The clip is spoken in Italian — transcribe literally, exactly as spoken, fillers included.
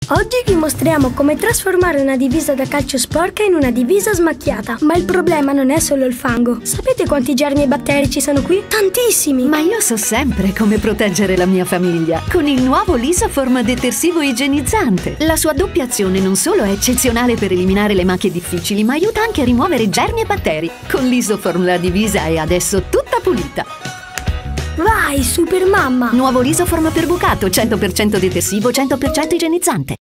Oggi vi mostriamo come trasformare una divisa da calcio sporca in una divisa smacchiata. Ma il problema non è solo il fango. Sapete quanti germi e batteri ci sono qui? Tantissimi! Ma io so sempre come proteggere la mia famiglia con il nuovo Lisoform detersivo igienizzante. La sua doppia azione non solo è eccezionale per eliminare le macchie difficili, ma aiuta anche a rimuovere germi e batteri. Con Lisoform la divisa è adesso tutta pulita. Vai, super mamma! Nuovo Lisoform per bucato, cento per cento detersivo, cento per cento igienizzante.